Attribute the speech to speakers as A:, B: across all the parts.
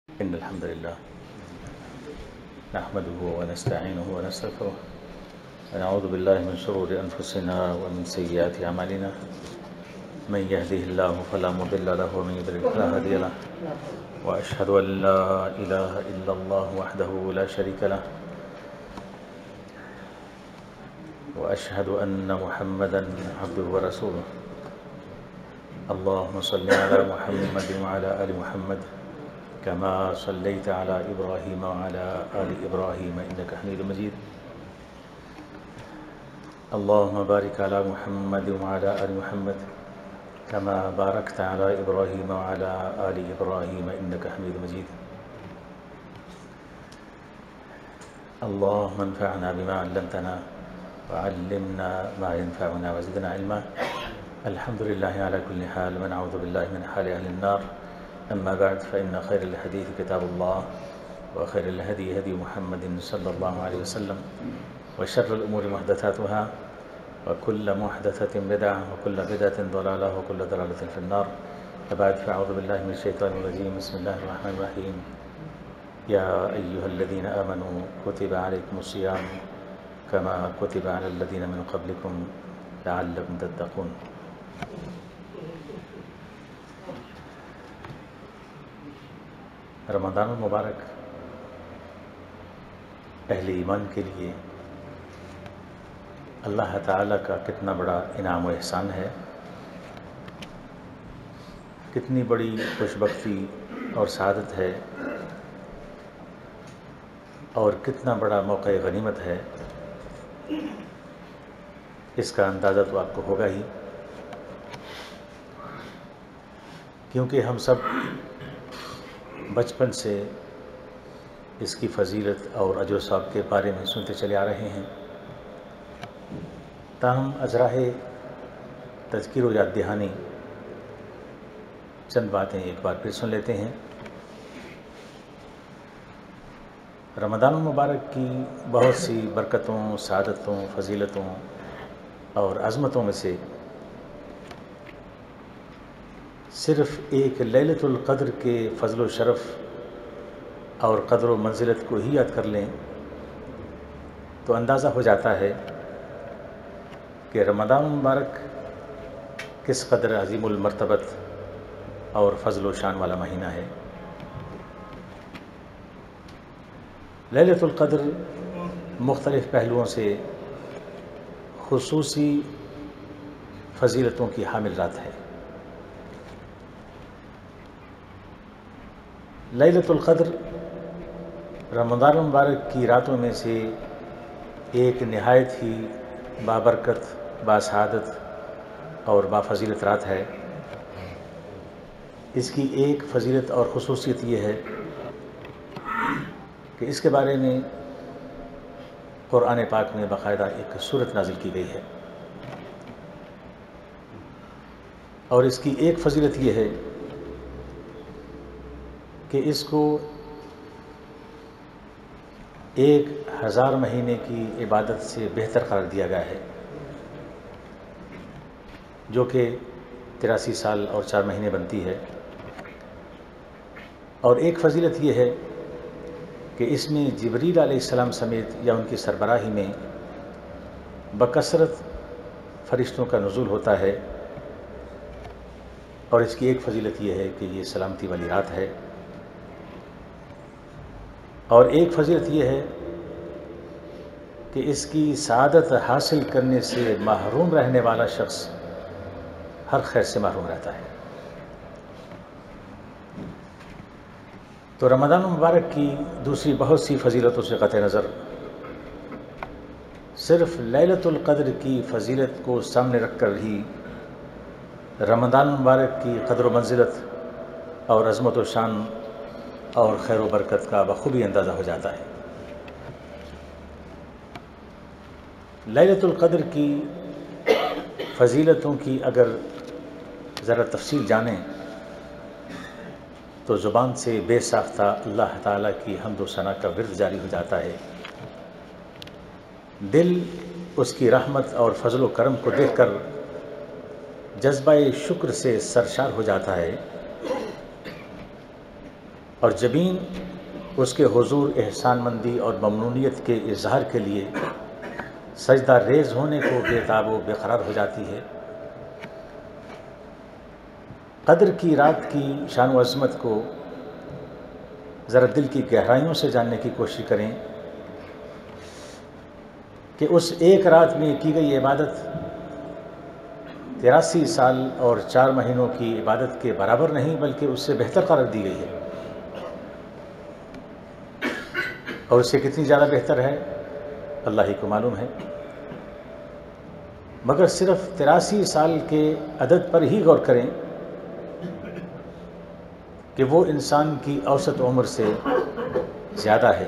A: إن الحمد لله نحمده ونستعينه ونستغفره ونعوذ بالله من شرور أنفسنا ومن سيئات أعمالنا من يهده الله فلا مضل له ومن يضلل فلا هادي له وأشهد أن لا إله إلا الله وحده لا شريك له وأشهد أن محمدا عبده ورسوله اللهم صل على محمد وعلى آل محمد كما صليت على إبراهيم وعلى آل إبراهيم إنك حميد مجيد اللهم بارك على محمد وعلى آل محمد كما باركت على إبراهيم وعلى آل إبراهيم إنك حميد مجيد اللهم انفعنا بما علمتنا وعلمنا ما ينفعنا وزدنا علما الحمد لله على كل حال ونعوذ بالله من حال أهل النار أما بعد فإن خير الحديث كتاب الله وخير الهدي هدي محمد صلى الله عليه وسلم وشر الأمور محدثاتها وكل محدثة بدعة وكل بدعة ضلالة وكل ضلالة في النار فبعد فأعوذ بالله من الشيطان الرجيم بسم الله الرحمن الرحيم يا أيها الذين آمنوا كتب عليكم الصيام كما كتب على الذين من قبلكم لعلكم تتقون رمضان المبارک اہل ایمان کے لیے اللہ تعالیٰ کا کتنا بڑا انعام و احسان ہے، کتنی بڑی خوش بختی اور سعادت ہے، اور کتنا بڑا موقع غنیمت ہے، اس کا اندازہ تو آپ کو ہوگا ہی، کیونکہ ہم سب بچپن سے اس کی فضیلت اور اجر و ثواب کے بارے میں سنتے چلے آ رہے ہیں، تاہم ازراہ تذکیر و یاد دہانی چند باتیں ایک بار پھر سن لیتے ہیں۔ رمضان المبارک کی بہت سی برکتوں، سعادتوں، فضیلتوں اور عظمتوں میں سے صرف ایک لیلۃ القدر کے فضل و شرف اور قدر و منزلت کو ہی یاد کر لیں تو اندازہ ہو جاتا ہے کہ رمضان المبارک کس قدر عظیم المرتبت اور فضل و شان والا مہینہ ہے۔ لیلۃ القدر مختلف پہلوؤں سے خصوصی فضیلتوں کی حامل رات ہے۔ لیلۃ القدر رمضان المبارک کی راتوں میں سے ایک نہایت ہی بابرکت، باسعادت اور بافضیلت رات ہے۔ اس کی ایک فضیلت اور خصوصیت یہ ہے کہ اس کے بارے میں قرآن پاک میں باقاعدہ ایک سورت نازل کی گئی ہے، اور اس کی ایک فضیلت یہ ہے کہ اس کو 1000 مہینے کی عبادت سے بہتر قرار دیا گیا ہے، جو کہ 83 سال اور 4 مہینے بنتی ہے۔ اور ایک فضیلت یہ ہے کہ اس میں جبریل علیہ السلام سمیت یا ان کی سربراہی میں بکثرت فرشتوں کا نزول ہوتا ہے، اور اس کی ایک فضیلت یہ ہے کہ یہ سلامتی والی رات ہے۔ اور ایک فضیلت یہ ہے کہ اس کی سعادت حاصل کرنے سے محروم رہنے والا شخص ہر خیر سے محروم رہتا ہے۔ تو رمضان المبارک کی دوسری بہت سی فضیلتوں سے قطع نظر صرف لیلۃ القدر کی فضیلت کو سامنے رکھ کر ہی رمضان المبارک کی قدر و منزلت اور عظمت و شان اور خیر و برکت کا بخوبی اندازہ ہو جاتا ہے۔ لیلۃ القدر کی فضیلتوں کی اگر ذرا تفصیل جانیں تو زبان سے بے ساختہ اللہ تعالیٰ کی حمد و ثنا کا ورد جاری ہو جاتا ہے، دل اس کی رحمت اور فضل و کرم کو دیکھ کر جذبہ شکر سے سرشار ہو جاتا ہے، اور جبین اس کے حضور احسان مندی اور ممنونیت کے اظہار کے لیے سجدہ ریز ہونے کو بے تاب و بے قرار ہو جاتی ہے۔ قدر کی رات کی شان و عظمت کو ذرا دل کی گہرائیوں سے جاننے کی کوشش کریں کہ اس ایک رات میں کی گئی عبادت 83 سال اور 4 مہینوں کی عبادت کے برابر نہیں، بلکہ اس سے بہتر قرار دی گئی ہے۔ اور اس سے کتنی زیادہ بہتر ہے اللہ ہی کو معلوم ہے، مگر صرف 83 سال کے عدد پر ہی غور کریں کہ وہ انسان کی اوسط عمر سے زیادہ ہے،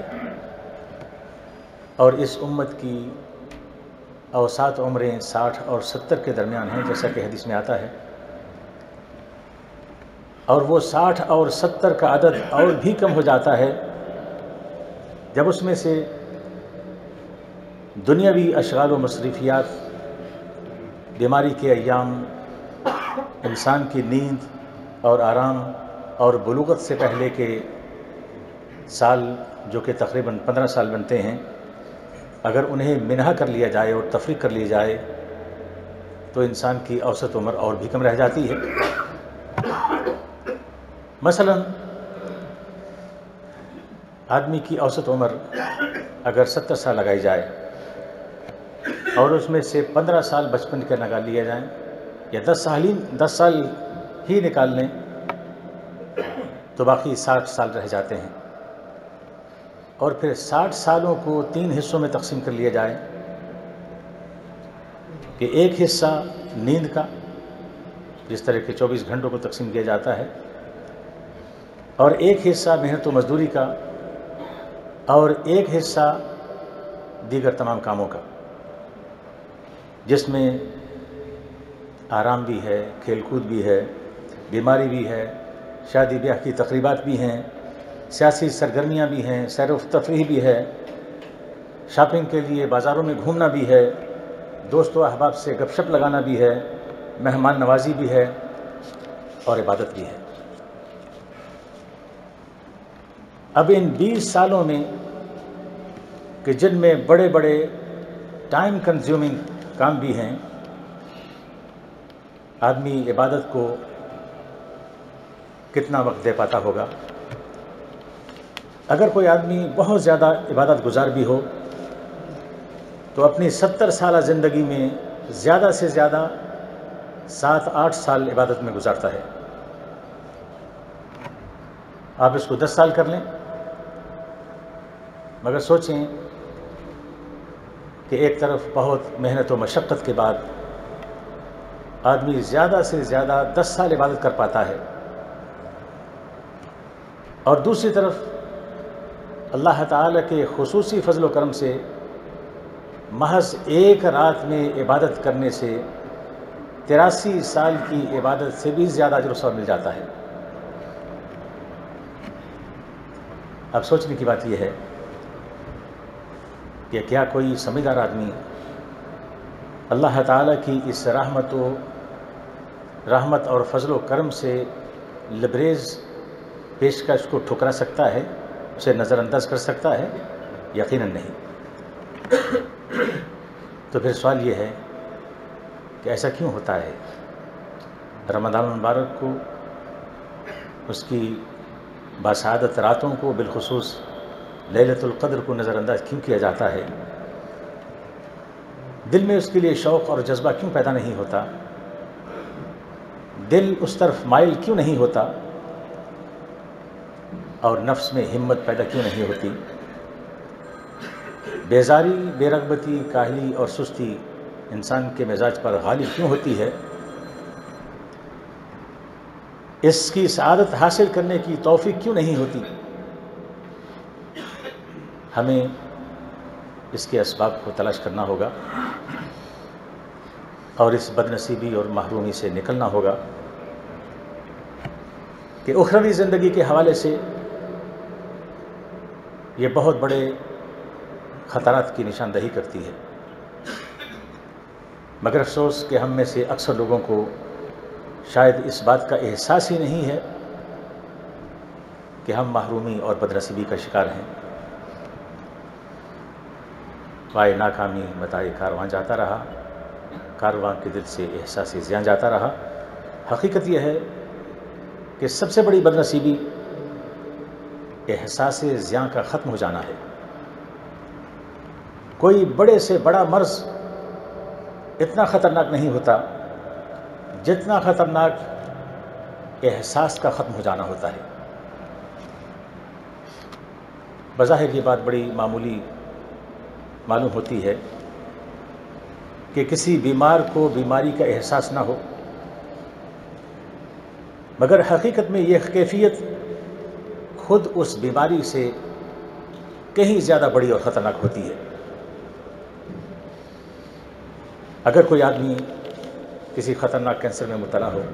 A: اور اس امت کی اوسط عمریں 60 اور 70 کے درمیان ہیں، جیسا کہ حدیث میں آتا ہے۔ اور وہ 60 اور 70 کا عدد اور بھی کم ہو جاتا ہے جب اس میں سے دنیاوی اشغال و مصروفیات، بیماری کے ایام، انسان کی نیند اور آرام اور بلوغت سے پہلے کے سال جو کہ تقریباً 15 سال بنتے ہیں، اگر انہیں منہا کر لیا جائے اور تفریق کر لی جائے تو انسان کی اوسط عمر اور بھی کم رہ جاتی ہے۔ مثلاً آدمی کی اوسط عمر اگر 70 سال لگائی جائے اور اس میں سے 15 سال بچپن کے نکال لیے جائیں، یا 10 سال ہی نکال لیں، تو باقی 60 سال رہ جاتے ہیں۔ اور پھر 60 سالوں کو 3 حصوں میں تقسیم کر لیا جائے کہ ایک حصہ نیند کا، جس طرح کے 24 گھنٹوں کو تقسیم کیا جاتا ہے، اور ایک حصہ محنت و مزدوری کا، اور ایک حصہ دیگر تمام کاموں کا، جس میں آرام بھی ہے، کھیل کود بھی ہے، بیماری بھی ہے، شادی بیاہ کی تقریبات بھی ہیں، سیاسی سرگرمیاں بھی ہیں، سیر و تفریح بھی ہے، شاپنگ کے لیے بازاروں میں گھومنا بھی ہے، دوست و احباب سے گپ شپ لگانا بھی ہے، مہمان نوازی بھی ہے، اور عبادت بھی ہے۔ اب ان 20 سالوں میں کہ جن میں بڑے بڑے ٹائم کنزیومنگ کام بھی ہیں، آدمی عبادت کو کتنا وقت دے پاتا ہوگا؟ اگر کوئی آدمی بہت زیادہ عبادت گزار بھی ہو تو اپنی 70 سالہ زندگی میں زیادہ سے زیادہ 7-8 سال عبادت میں گزارتا ہے۔ آپ اس کو 10 سال کر لیں، مگر سوچیں کہ ایک طرف بہت محنت و مشقت کے بعد آدمی زیادہ سے زیادہ 10 سال عبادت کر پاتا ہے، اور دوسری طرف اللہ تعالیٰ کے خصوصی فضل و کرم سے محض ایک رات میں عبادت کرنے سے 83 سال کی عبادت سے بھی زیادہ اجر و ثواب مل جاتا ہے۔ اب سوچنے کی بات یہ ہے کہ کیا کوئی سمجھدار آدمی اللہ تعالیٰ کی اس رحمت اور فضل و کرم سے لبریز پیشکش کو ٹھکرا سکتا ہے، اسے نظر انداز کر سکتا ہے؟ یقیناً نہیں۔ تو پھر سوال یہ ہے کہ ایسا کیوں ہوتا ہے؟ رمضان المبارک کو، اس کی باسعادت راتوں کو، بالخصوص لیلۃ القدر کو نظر انداز کیوں کیا جاتا ہے؟ دل میں اس کے لیے شوق اور جذبہ کیوں پیدا نہیں ہوتا؟ دل اس طرف مائل کیوں نہیں ہوتا؟ اور نفس میں ہمت پیدا کیوں نہیں ہوتی؟ بیزاری، بے رغبتی، کاہلی اور سستی انسان کے مزاج پر غالب کیوں ہوتی ہے؟ اس کی سعادت حاصل کرنے کی توفیق کیوں نہیں ہوتی؟ ہمیں اس کے اسباب کو تلاش کرنا ہوگا اور اس بد نصیبی اور محرومی سے نکلنا ہوگا کہ اخروی زندگی کے حوالے سے یہ بہت بڑے خطرات کی نشاندہی کرتی ہے۔ مگر افسوس کہ ہم میں سے اکثر لوگوں کو شاید اس بات کا احساس ہی نہیں ہے کہ ہم محرومی اور بدنصیبی کا شکار ہیں۔ پائے ناکامی بتائے کارواں جاتا رہا، کارواں کے دل سے احساس زیاں جاتا رہا۔ حقیقت یہ ہے کہ سب سے بڑی بدنصیبی احساس زیاں کا ختم ہو جانا ہے۔ کوئی بڑے سے بڑا مرض اتنا خطرناک نہیں ہوتا جتنا خطرناک احساس کا ختم ہو جانا ہوتا ہے۔ بظاہر یہ بات بڑی معمولی معلوم ہوتی ہے کہ کسی بیمار کو بیماری کا احساس نہ ہو، مگر حقیقت میں یہ کیفیت خود اس بیماری سے کہیں زیادہ بڑی اور خطرناک ہوتی ہے۔ اگر کوئی آدمی کسی خطرناک کینسر میں مبتلا ہو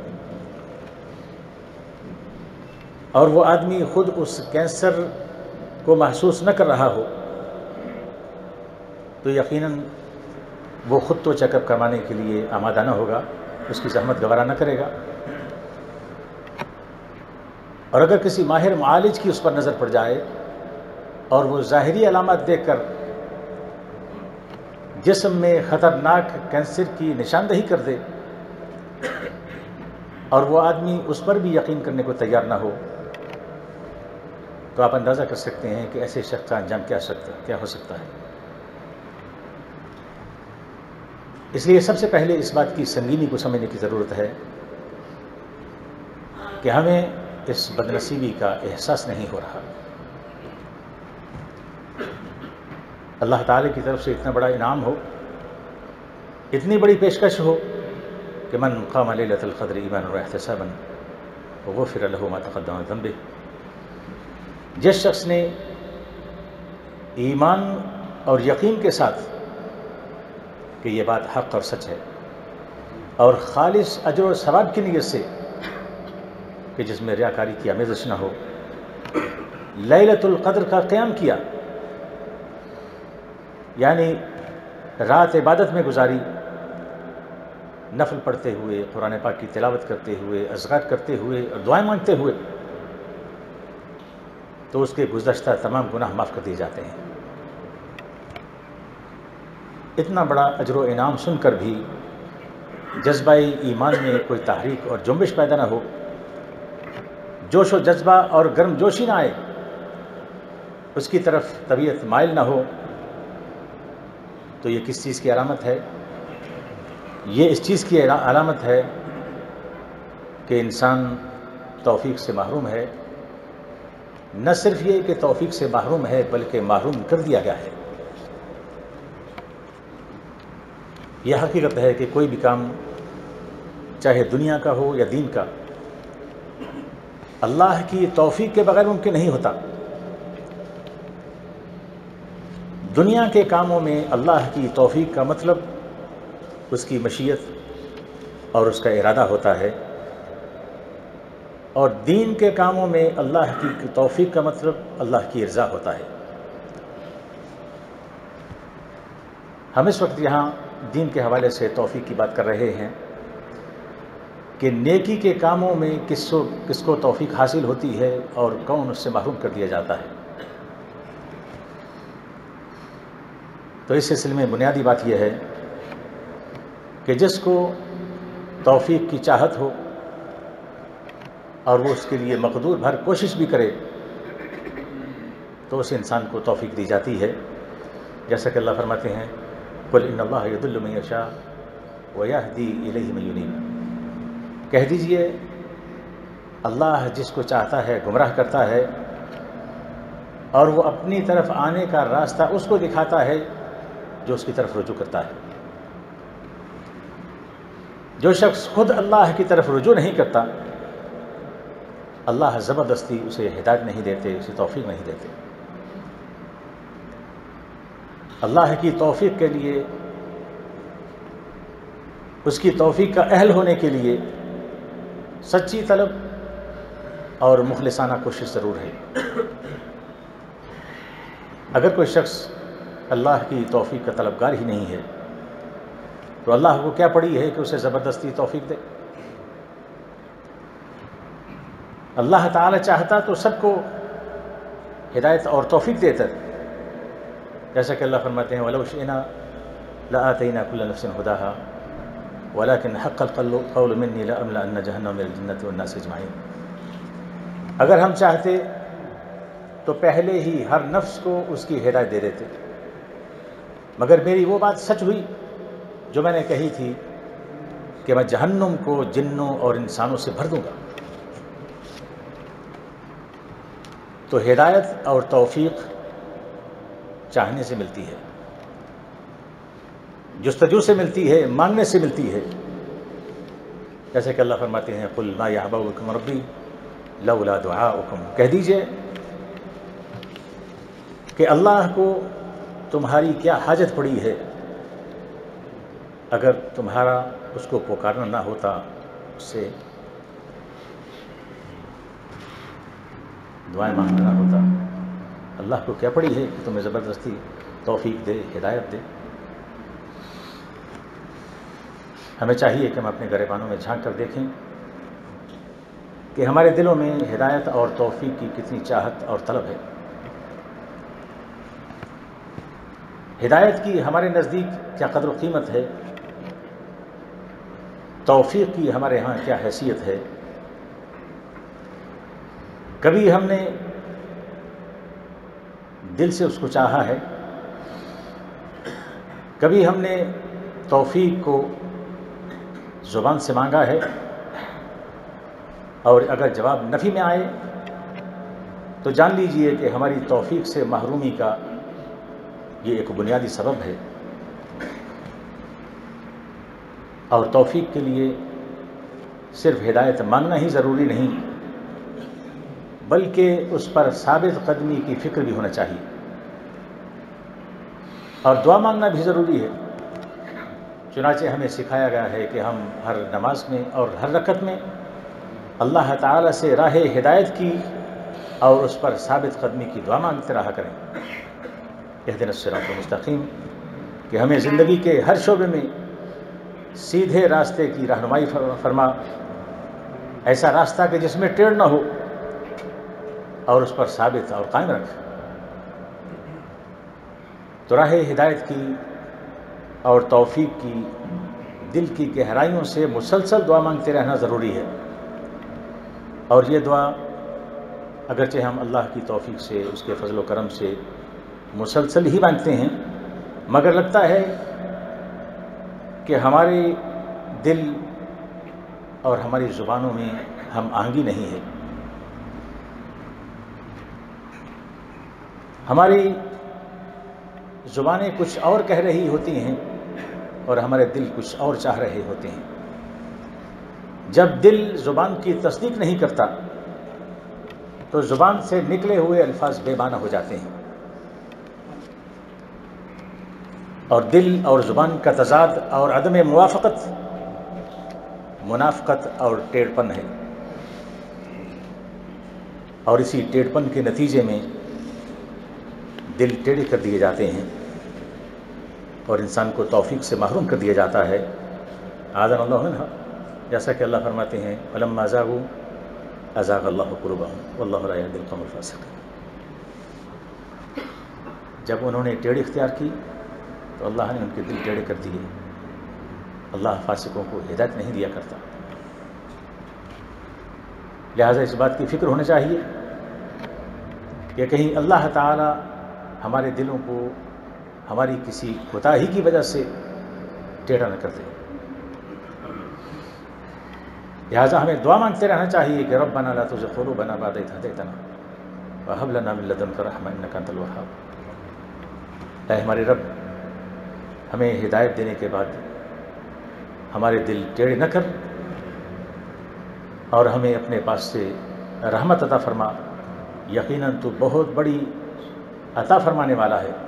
A: اور وہ آدمی خود اس کینسر کو محسوس نہ کر رہا ہو تو یقیناً وہ خود تو چیک اپ کروانے کے لیے آمادہ نہ ہوگا، اس کی زحمت گوارا نہ کرے گا، اور اگر کسی ماہر معالج کی اس پر نظر پڑ جائے اور وہ ظاہری علامات دیکھ کر جسم میں خطرناک کینسر کی نشاندہی کر دے اور وہ آدمی اس پر بھی یقین کرنے کو تیار نہ ہو، تو آپ اندازہ کر سکتے ہیں کہ ایسے شخص کا انجام کیا ہو سکتا ہے۔ اس لیے سب سے پہلے اس بات کی سنگینی کو سمجھنے کی ضرورت ہے کہ ہمیں اس بدنصیبی کا احساس نہیں ہو رہا۔ اللہ تعالی کی طرف سے اتنا بڑا انعام ہو، اتنی بڑی پیشکش ہو کہ من قام لیلۃ القدر ایمانا واحتسابا غفر له ما تقدم من ذنبه، جس شخص نے ایمان اور یقین کے ساتھ کہ یہ بات حق اور سچ ہے اور خالص اجر و ثواب کی نیت سے کہ جس میں ریاکاری کی آمیزش نہ ہو، لیلۃ القدر کا قیام کیا، یعنی رات عبادت میں گزاری، نفل پڑھتے ہوئے، قرآن پاک کی تلاوت کرتے ہوئے، اذکار کرتے ہوئے اور دعائیں مانگتے ہوئے، تو اس کے گزشتہ تمام گناہ معاف کر دیے جاتے ہیں۔ اتنا بڑا اجر و انعام سن کر بھی جذبہ ایمان میں کوئی تحریک اور جنبش پیدا نہ ہو، جوش و جذبہ اور گرم جوشی نہ آئے، اس کی طرف طبیعت مائل نہ ہو، تو یہ کس چیز کی علامت ہے؟ یہ اس چیز کی علامت ہے کہ انسان توفیق سے محروم ہے۔ نہ صرف یہ کہ توفیق سے محروم ہے بلکہ محروم کر دیا گیا ہے۔ یہ حقیقت ہے کہ کوئی بھی کام چاہے دنیا کا ہو یا دین کا، اللہ کی توفیق کے بغیر ممکن نہیں ہوتا۔ دنیا کے کاموں میں اللہ کی توفیق کا مطلب اس کی مشیت اور اس کا ارادہ ہوتا ہے، اور دین کے کاموں میں اللہ کی توفیق کا مطلب اللہ کی رضا ہوتا ہے۔ ہم اس وقت یہاں دین کے حوالے سے توفیق کی بات کر رہے ہیں کہ نیکی کے کاموں میں کس کو توفیق حاصل ہوتی ہے اور کون اس سے محروم کر دیا جاتا ہے۔ تو اس سلسلے میں بنیادی بات یہ ہے کہ جس کو توفیق کی چاہت ہو اور وہ اس کے لیے مقدور بھر کوشش بھی کرے تو اس انسان کو توفیق دی جاتی ہے، جیسا کہ اللہ فرماتے ہیں قُلْ إِنَّ اللَّهَ يُضِلُّ مَن يَشَاءُ وَيَهْدِي إِلَيْهِ مَن يُنِيبُ، کہہ دیجئے اللہ جس کو چاہتا ہے گمراہ کرتا ہے اور وہ اپنی طرف آنے کا راستہ اس کو دکھاتا ہے جو اس کی طرف رجوع کرتا ہے۔ جو شخص خود اللہ کی طرف رجوع نہیں کرتا، اللہ زبردستی اسے ہدایت نہیں دیتے، اسے توفیق نہیں دیتے۔ اللہ کی توفیق کے لیے، اس کی توفیق کا اہل ہونے کے لیے سچی طلب اور مخلصانہ کوشش ضرور ہے۔ اگر کوئی شخص اللہ کی توفیق کا طلبگار ہی نہیں ہے تو اللہ کو کیا پڑی ہے کہ اسے زبردستی توفیق دے؟ اللہ تعالی چاہتا تو سب کو ہدایت اور توفیق دیتا ہے، جیسا کہ اللہ فرماتے ہیں وَلَوْ شِئْنَا لَآتَيْنَا كُلَّ نَفْسٍ هُدَاهَا وَلَكِنْ حَقَّ الْقَوْلُ مِنِّي لَأَمْلَأَنَّ جَهَنَّمَ مِنَ الْجِنَّةِ وَالنَّاسِ أَجْمَعِينَ۔ اگر ہم چاہتے تو پہلے ہی ہر نفس کو اس کی ہدایت دے دیتے، مگر میری وہ بات سچ ہوئی جو میں نے کہی تھی کہ میں جہنم کو جنوں اور انسانوں سے بھر دوں گا۔ تو ہدایت اور توفیق چاہنے سے ملتی ہے، جستجو سے ملتی ہے، مانگنے سے ملتی ہے، جیسے کہ اللہ فرماتے ہیں قُلْ مَا يَعْبَأُ بِكُمْ رَبِّي لَوْلَا دُعَاؤُكُمْ، کہہ دیجئے کہ اللہ کو تمہاری کیا حاجت پڑی ہے اگر تمہارا اس کو پکارنا نہ ہوتا، اس سے دعائیں مانگنا نہ ہوتا، اللہ کو کیا پڑی ہے کہ تمہیں زبردستی توفیق دے، ہدایت دے۔ ہمیں چاہیے کہ ہم اپنے گریبانوں میں جھانک کر دیکھیں کہ ہمارے دلوں میں ہدایت اور توفیق کی کتنی چاہت اور طلب ہے۔ ہدایت کی ہمارے نزدیک کیا قدر و قیمت ہے، توفیق کی ہمارے ہاں کیا حیثیت ہے۔ کبھی ہم نے دل سے اس کو چاہا ہے، کبھی ہم نے توفیق کو زبان سے مانگا ہے، اور اگر جواب نفی میں آئے تو جان لیجئے کہ ہماری توفیق سے محرومی کا یہ ایک بنیادی سبب ہے۔ اور توفیق کے لیے صرف ہدایت مانگنا ہی ضروری نہیں، بلکہ اس پر ثابت قدمی کی فکر بھی ہونا چاہیے، اور دعا مانگنا بھی ضروری ہے۔ چنانچہ ہمیں سکھایا گیا ہے کہ ہم ہر نماز میں اور ہر رکعت میں اللہ تعالیٰ سے راہ ہدایت کی اور اس پر ثابت قدمی کی دعا مانگتے رہا کریں۔ اہدنا الصراط المستقیم، کہ ہمیں زندگی کے ہر شعبے میں سیدھے راستے کی رہنمائی فرما، ایسا راستہ کہ جس میں ٹیڑھ نہ ہو، اور اس پر ثابت اور قائم رکھ۔ تو راہ ہدایت کی اور توفیق کی دل کی گہرائیوں سے مسلسل دعا مانگتے رہنا ضروری ہے، اور یہ دعا اگرچہ ہم اللہ کی توفیق سے، اس کے فضل و کرم سے مسلسل ہی مانگتے ہیں، مگر لگتا ہے کہ ہمارے دل اور ہماری زبانوں میں ہم آہنگی نہیں ہے۔ ہماری زبانیں کچھ اور کہہ رہی ہوتی ہیں اور ہمارے دل کچھ اور چاہ رہے ہوتے ہیں۔ جب دل زبان کی تصدیق نہیں کرتا تو زبان سے نکلے ہوئے الفاظ بے معنی ہو جاتے ہیں، اور دل اور زبان کا تضاد اور عدم موافقت منافقت اور ٹیڑھ پن ہے، اور اسی ٹیڑھ پن کے نتیجے میں دل ٹیڑھے کر دیے جاتے ہیں اور انسان کو توفیق سے محروم کر دیا جاتا ہے۔ اعاذنا اللہ منہا، جیسا کہ اللہ فرماتے ہیں فلما زاغوا ازاغ اللہ قلوبہم واللہ لا یہدی القوم الفاسقین۔ جب انہوں نے ٹیڑھ اختیار کی تو اللہ نے ان کے دل ٹیڑھے کر دیے۔ اللہ فاسقوں کو ہدایت نہیں دیا کرتا۔ لہٰذا اس بات کی فکر ہونا چاہیے کہ کہیں اللہ تعالی ہمارے دلوں کو ہماری کسی کوتاہی کی وجہ سے ٹیڑھا نہ کر دے۔ لہٰذا ہمیں دعا مانگتے رہنا چاہیے کہ ربنا لا تزغ قلوبنا بعد إذ هديتنا وهب لنا من لدنك رحمة إنك أنت الوهاب۔ اے ہمارے رب، ہمیں ہدایت دینے کے بعد ہمارے دل ٹیڑھے نہ کر، اور ہمیں اپنے پاس سے رحمت عطا فرما، یقیناً تو بہت بڑی عطا فرمانے والا ہے،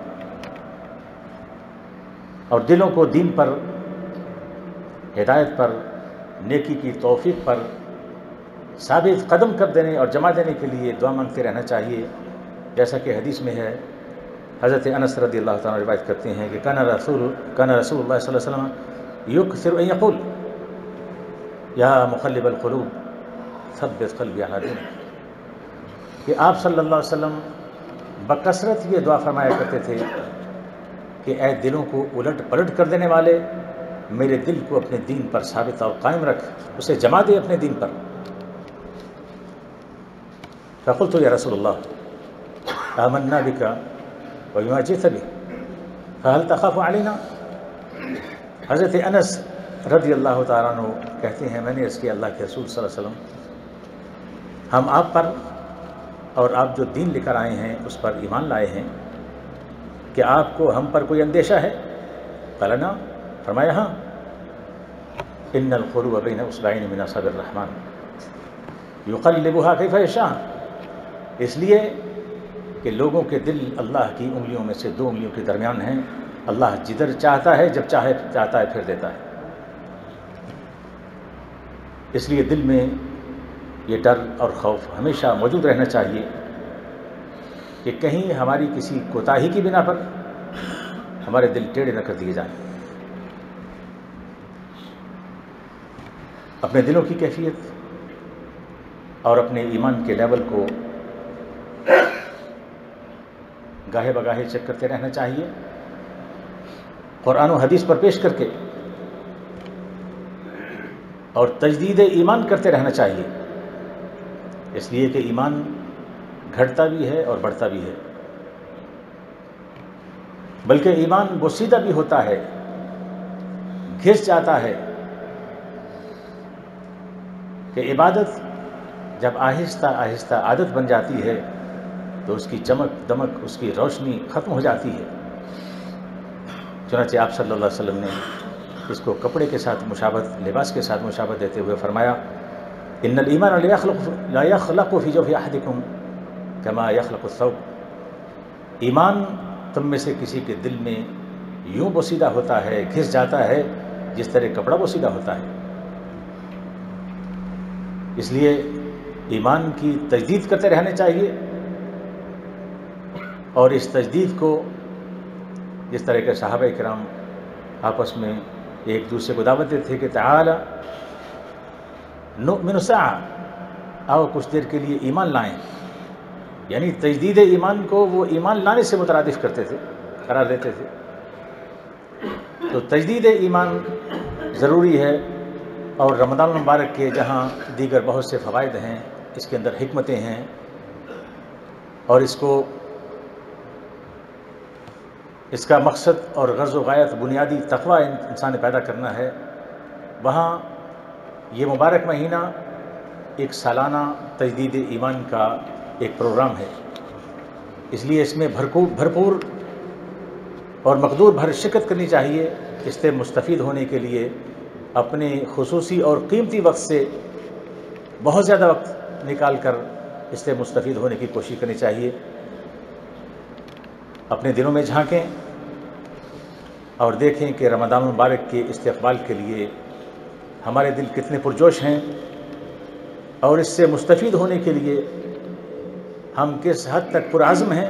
A: اور دلوں کو دین پر، ہدایت پر، نیکی کی توفیق پر ثابت قدم کر دینے اور جمع دینے کے لیے دعا مانگتے رہنا چاہیے، جیسا کہ حدیث میں ہے۔ حضرت انس رضی اللہ تعالیٰ روایت کرتے ہیں کہ کان رسول اللہ صلی اللہ علیہ وسلم یکثر ان یقول یا مقلب القلوب ثبت قلبی علی دینک، کہ آپ صلی اللہ علیہ وسلم بکثرت یہ دعا فرمایا کرتے تھے کہ اے دلوں کو الٹ پلٹ کر دینے والے، میرے دل کو اپنے دین پر ثابت اور قائم رکھ، اسے جما دے اپنے دین پر۔ فقلت یا رسول اللہ آمنا بک وبما جئت به فهل تخاف علینا؟ حضرت انس رضی اللہ تعالیٰ عنہ کہتے ہیں میں نے عرض کیا اللہ کے رسول صلی اللہ علیہ وسلم، ہم آپ پر اور آپ جو دین لے کر آئے ہیں اس پر ایمان لائے ہیں، کہ آپ کو ہم پر کوئی اندیشہ ہے؟ قال نعم، فرمایا ہاں، ان القلوب بین اصبعین من اصابع الرحمن یقلبها کیف یشاء، اس لیے کہ لوگوں کے دل اللہ کی انگلیوں میں سے دو انگلیوں کے درمیان ہیں، اللہ جدھر چاہتا ہے جب چاہتا ہے پھر دیتا ہے۔ اس لیے دل میں یہ ڈر اور خوف ہمیشہ موجود رہنا چاہیے کہ کہیں ہماری کسی کوتاہی کی بنا پر ہمارے دل ٹیڑھے نہ کر دیے جائیں۔ اپنے دلوں کی کیفیت اور اپنے ایمان کے لیول کو گاہے بگاہے چیک کرتے رہنا چاہیے، قرآن و حدیث پر پیش کر کے، اور تجدید ایمان کرتے رہنا چاہیے، اس لیے کہ ایمان گھٹتا بھی ہے اور بڑھتا بھی ہے، بلکہ ایمان بوسیدہ بھی ہوتا ہے، گھس جاتا ہے، کہ عبادت جب آہستہ آہستہ عادت بن جاتی ہے تو اس کی چمک دمک، اس کی روشنی ختم ہو جاتی ہے۔ چنانچہ آپ صلی اللہ علیہ وسلم نے اس کو کپڑے کے ساتھ مشابہت، لباس کے ساتھ مشابہت دیتے ہوئے فرمایا ان الایمان لا یخلق فی جوف احدکم کما یخلق الثوب، ایمان تم میں سے کسی کے دل میں یوں بوسیدہ ہوتا ہے، گھس جاتا ہے جس طرح کپڑا بوسیدہ ہوتا ہے۔ اس لیے ایمان کی تجدید کرتے رہنے چاہیے، اور اس تجدید کو جس طرح کے صحابہ کرام آپس میں ایک دوسرے کو دعوت دیتے تھے کہ تعالی نؤمن ساعہ، آؤ کچھ دیر کے لیے ایمان لائیں، یعنی تجدید ایمان کو وہ ایمان لانے سے مترادف کرتے تھے، قرار دیتے تھے۔ تو تجدید ایمان ضروری ہے، اور رمضان المبارک کے جہاں دیگر بہت سے فوائد ہیں، اس کے اندر حکمتیں ہیں، اور اس کا مقصد اور غرض و غایت بنیادی تقوی انسان نے پیدا کرنا ہے، وہاں یہ مبارک مہینہ ایک سالانہ تجدید ایمان کا ایک پروگرام ہے، اس لیے اس میں بھرپور اور مقدور بھر شرکت کرنی چاہیے۔ اس سے مستفید ہونے کے لیے اپنے خصوصی اور قیمتی وقت سے بہت زیادہ وقت نکال کر اس سے مستفید ہونے کی کوشش کرنی چاہیے۔ اپنے دلوں میں جھانکیں اور دیکھیں کہ رمضان المبارک کے استقبال کے لیے ہمارے دل کتنے پرجوش ہیں، اور اس سے مستفید ہونے کے لیے ہم کس حد تک پرعزم ہیں۔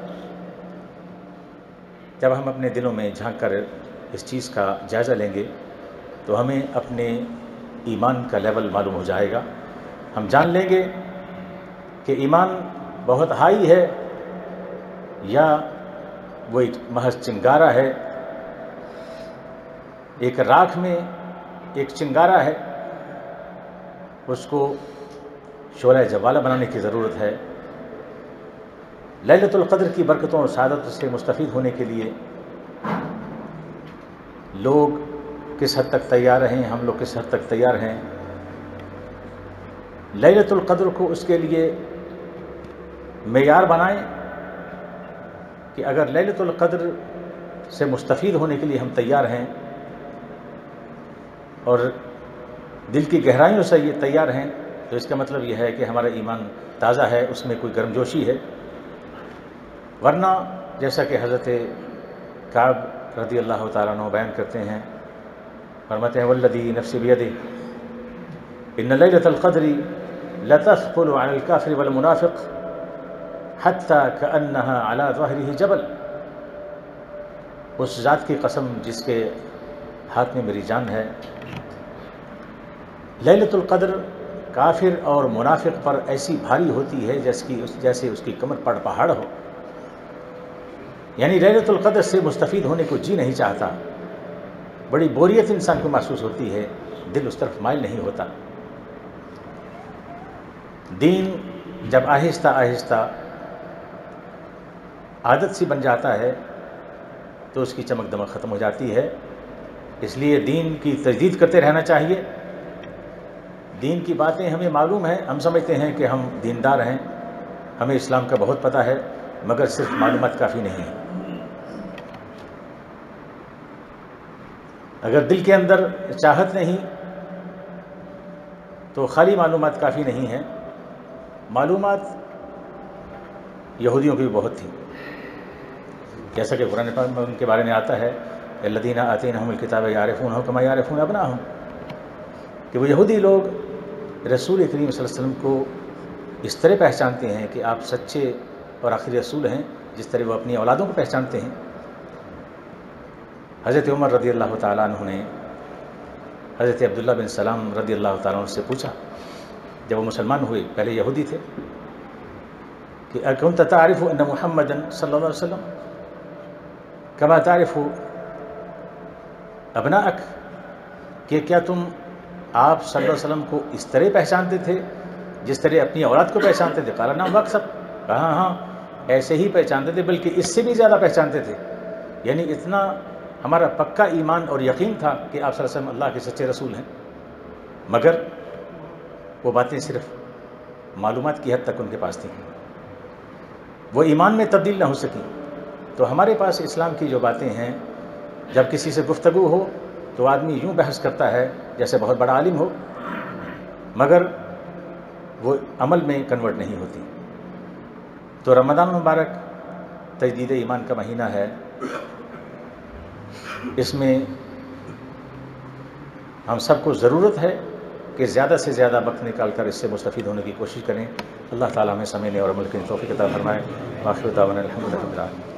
A: جب ہم اپنے دلوں میں جھانک کر اس چیز کا جائزہ لیں گے تو ہمیں اپنے ایمان کا لیول معلوم ہو جائے گا، ہم جان لیں گے کہ ایمان بہت ہائی ہے یا وہ ایک محض چنگارہ ہے، ایک راکھ میں ایک چنگارہ ہے، اس کو شعلہ جوالہ بنانے کی ضرورت ہے۔ لیلۃ القدر کی برکتوں اور سعادت سے مستفید ہونے کے لیے لوگ کس حد تک تیار ہیں، ہم لوگ کس حد تک تیار ہیں۔ لیلۃ القدر کو اس کے لیے معیار بنائیں کہ اگر لیلۃ القدر سے مستفید ہونے کے لیے ہم تیار ہیں اور دل کی گہرائیوں سے یہ تیار ہیں، تو اس کا مطلب یہ ہے کہ ہمارا ایمان تازہ ہے، اس میں کوئی گرمجوشی ہے۔ ورنہ جیسا کہ حضرت کعب رضی اللہ تعالیٰ عنہ بیان کرتے ہیں، فرماتے ہیں والذی نفسی بیدہ ان لیلۃ القدر لتثقل علی الکافر والمنافق حتی کأنہا علی ظہرہ جبل، اس ذات کی قسم جس کے ہاتھ میں میری جان ہے، لیلۃ القدر کافر اور منافق پر ایسی بھاری ہوتی ہے جیسے اس کی کمر پر پہاڑ ہو۔ یعنی لیلۃ القدر سے مستفید ہونے کو جی نہیں چاہتا، بڑی بوریت انسان کو محسوس ہوتی ہے، دل اس طرف مائل نہیں ہوتا۔ دین جب آہستہ آہستہ عادت سی بن جاتا ہے تو اس کی چمک دمک ختم ہو جاتی ہے۔ اس لیے دین کی تجدید کرتے رہنا چاہیے۔ دین کی باتیں ہمیں معلوم ہیں، ہم سمجھتے ہیں کہ ہم دیندار ہیں، ہمیں اسلام کا بہت پتہ ہے، مگر صرف معلومات کافی نہیں ہے۔ اگر دل کے اندر چاہت نہیں تو خالی معلومات کافی نہیں ہیں۔ معلومات یہودیوں کی بھی بہت تھیں، جیسا کہ قرآن پاک میں ان کے بارے میں آتا ہے الذین آتینہم الکتاب یعرفونہ کما یعرفون ابناءہم، کہ وہ یہودی لوگ رسول کریم صلی اللہ علیہ وسلم کو اس طرح پہچانتے ہیں کہ آپ سچے اور آخری رسول ہیں جس طرح وہ اپنی اولادوں کو پہچانتے ہیں۔ حضرت عمر رضی اللہ تعالیٰ عنہ نے حضرت عبداللہ بن سلام رضی اللہ تعالیٰ عنہ سے پوچھا، جب وہ مسلمان ہوئے، پہلے یہودی تھے، کہ اکنت تعرف ان محمدا صلی اللہ علیہ وسلم کما تعرف ابناءک، کہ کیا تم آپ صلی اللہ علیہ وسلم کو اس طرح پہچانتے تھے جس طرح اپنی اولاد کو پہچانتے تھے؟ قال نعم واکثر، کہا ہاں ایسے ہی پہچانتے تھے، بلکہ اس سے بھی زیادہ پہچانتے تھے۔ یعنی اتنا ہمارا پکا ایمان اور یقین تھا کہ آپ صلی اللہ علیہ وسلم اللہ کے سچے رسول ہیں، مگر وہ باتیں صرف معلومات کی حد تک ان کے پاس تھیں، وہ ایمان میں تبدیل نہ ہو سکیں۔ تو ہمارے پاس اسلام کی جو باتیں ہیں، جب کسی سے گفتگو ہو تو آدمی یوں بحث کرتا ہے جیسے بہت بڑا عالم ہو، مگر وہ عمل میں کنورٹ نہیں ہوتی۔ تو رمضان مبارک تجدید ایمان کا مہینہ ہے، اس میں ہم سب کو ضرورت ہے کہ زیادہ سے زیادہ وقت نکال کر اس سے مستفید ہونے کی کوشش کریں۔ اللہ تعالیٰ ہمیں سمجھنے اور عمل کی توفیق عطا فرمائے۔ وآخر دعوانا الحمد للہ رب العالمین۔